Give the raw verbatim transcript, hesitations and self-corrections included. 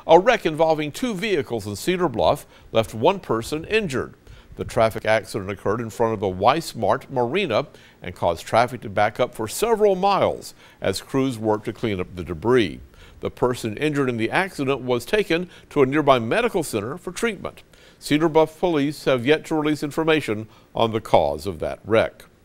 A wreck involving two vehicles in Cedar Bluff left one person injured. The traffic accident occurred in front of the Weissmart Marina and caused traffic to back up for several miles as crews worked to clean up the debris. The person injured in the accident was taken to a nearby medical center for treatment. Cedar Bluff police have yet to release information on the cause of that wreck.